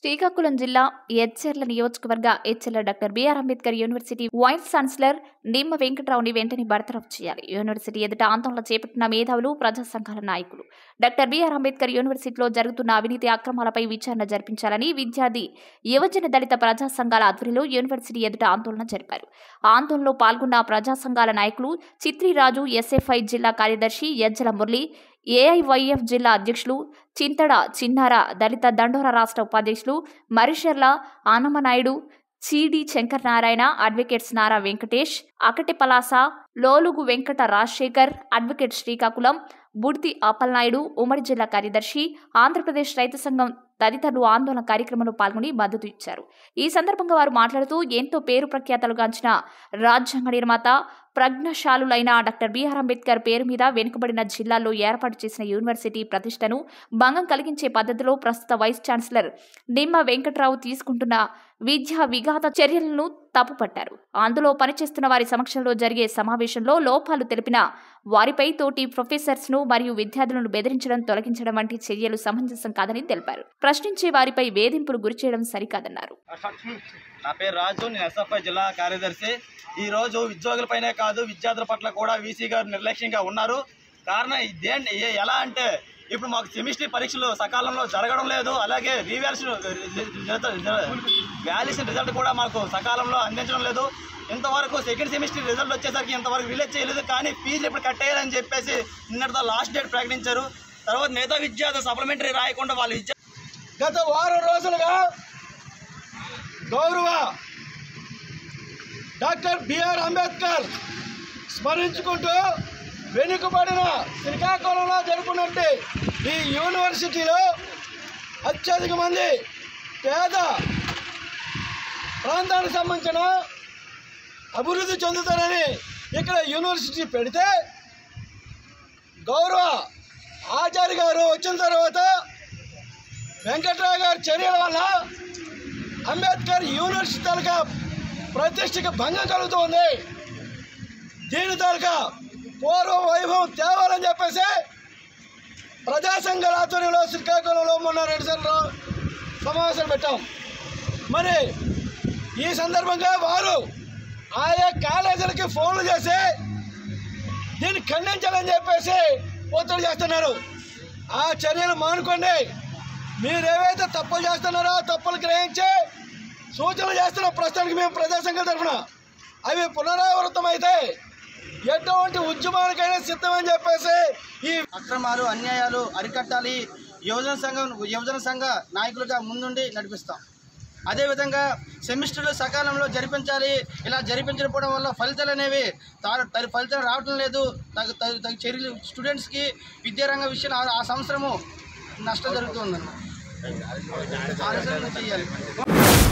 శ్రీకాకుళం జిల్లా ఎచ్చెర్ల నియోజకవర్గ Etcherla doctor B R Ambedkar university vice chancellor Nimma వెంకట్రావుని వెంటనే బర్తరఫ్ చేయాలి. యూనివర్సిటీ ఎదుట ఆందోళన చేపట్టిన మేధావులు, ప్రజా సంఘాల నాయకులు డాక్టర్ బిఆర్ అంబేద్కర్ యూనివర్సిటీలో జరుగుతున్న అవినీతి అక్రమాలపై విచారణ జరిపించాలని విద్యార్థి, యువజన దళిత ప్రజా సంఘాల ఆధ్వర్యంలో యూనివర్సిటీ ఎదుట ఆందోళన జరిపారు. ఆందోళనలో పాల్గొన్న ప్రజా సంఘాల నాయకులు చిత్రిరాజు, ఎస్ఎఫ్ఐ జిల్లా కార్యదర్శి యజ్జల మురళి, ఏఐవైఎఫ్ జిల్లా అధ్యక్షులు చింతడ చిన్నార, దళిత దండోర రాష్ట్ర ఉపాధ్యక్షులు మరిషర్ల ఆనమనాయుడు, సిడి శంకర్ నారాయణ, అడ్వకేట్స్ నారా వెంకటేష్, అకటి పలాస, లోలుగు వెంకట రాజశేఖర్, అడ్వకేట్ శ్రీకాకుళం, బుడితి అప్పలనాయుడు, ఉమ్మడి జిల్లా కార్యదర్శి, ఆంధ్రప్రదేశ్ రైతు సంఘం తదితరులు ఆందోళన కార్యక్రమంలో పాల్గొని మద్దతు ఇచ్చారు. ఈ సందర్భంగా వారు మాట్లాడుతూ ఎంతో పేరు ప్రఖ్యాతలుగాంచిన రాజ్యాంగ నిర్మాత, ప్రజ్ఞాశాలులైన డాక్టర్ బిఆర్ అంబేద్కర్ పేరు మీద వెనుకబడిన జిల్లాల్లో ఏర్పాటు చేసిన యూనివర్సిటీ ప్రతిష్టను భంగం కలిగించే పద్ధతిలో ప్రస్తుత వైస్ ఛాన్సలర్ నిమ్మ వెంకట్రావు తీసుకుంటున్న విద్యా విఘాత చర్యలను తప్పుపట్టారు. అందులో పనిచేస్తున్న వారి సమక్షంలో జరిగే సమావేశంలో లోపాలు తెలిపిన వారిపై తోటి ప్రొఫెసర్స్ ను మరియు విద్యార్థులను బెదిరించడం, తొలగించడం వంటి చర్యలు సమంజసం కాదని తెలిపారు. ప్రశ్నించే వారిపై వేధింపులు గురిచేయడం సరికాదన్నారు. నా పేరు రాజు, నేను ఎస్ఎఫ్ఐ జిల్లా కార్యదర్శి. ఈ రోజు ఉద్యోగులపైనే కాదు, విద్యార్థుల పట్ల కూడా వీసీ గారు నిర్లక్ష్యంగా ఉన్నారు. కారణం ఇదేంటి, ఎలా అంటే ఇప్పుడు మాకు సెమిస్టర్ పరీక్షలు సకాలంలో జరగడం లేదు. అలాగే వాల్యుయేషన్ రిజల్ట్ కూడా మాకు సకాలంలో అందించడం లేదు. ఇంతవరకు సెకండ్ సెమిస్టర్ రిజల్ట్ వచ్చేసరికి ఇంతవరకు రిలీజ్ చేయలేదు. కానీ ఫీజులు ఇప్పుడు కట్టేయాలని చెప్పేసి నిన్నటితో లాస్ట్ డేట్ ప్రకటించారు. తర్వాత మిగతా విద్యార్థులు సప్లిమెంటరీ రాయకుండా వాళ్ళు గత వారం రోజులుగా గౌరవ డాక్టర్ బిఆర్ అంబేద్కర్ స్మరించుకుంటూ వెనుకబడిన శ్రీకాకుళంలో జరుపుకున్నట్టు ఈ యూనివర్సిటీలో అత్యధిక మంది పేద ప్రాంతానికి సంబంధించిన అభివృద్ధి చెందుతారని ఇక్కడ యూనివర్సిటీ పెడితే, గౌరవ ఆచార్య గారు వచ్చిన తర్వాత వెంకట్రావు గారి చర్యల వల్ల అంబేద్కర్ యూనివర్సిటీ తాలూకా ప్రతిష్టకి భంగం కలుగుతుంది. దీని తాలూకా పూర్వ వైభవం తేవాలని చెప్పేసి ప్రజా సంఘాల ఆధ్వర్యంలో శ్రీకాకుళంలో మొన్న 2 సార్లు సమావేశాలు పెట్టాం. మరి ఈ సందర్భంగా వారు ఆయా కాలేజీలకి ఫోన్లు చేసి దీన్ని ఖండించాలని చెప్పేసి ఒత్తిడి చేస్తున్నారు. ఆ చర్యలు మానుకోండి. మీరేవైతే తప్పులు చేస్తున్నారో తప్పులు గ్రహించి సూచనలు చేస్తున్న ప్రస్తుతానికి మేము ప్రజా సంఘాల తరఫున అవి పునరావృతం అయితే ఎటువంటి ఉద్యమానికైనా సిద్ధమని చెప్పేసి ఈ అక్రమాలు, అన్యాయాలు అరికట్టాలి. యువజన సంఘ నాయకులుగా ముందుండి నడిపిస్తాం. అదేవిధంగా సెమిస్టర్లు సకాలంలో జరిపించాలి. ఇలా జరిపించకపోవడం వల్ల ఫలితాలు అనేవి ఫలితాలు రావటం లేదు. తగు చర్యలు స్టూడెంట్స్కి విద్యారంగ విషయంలో ఆ సంవత్సరము నష్టం జరుగుతుందన్నమాట. ఆలోచన చేయాలి.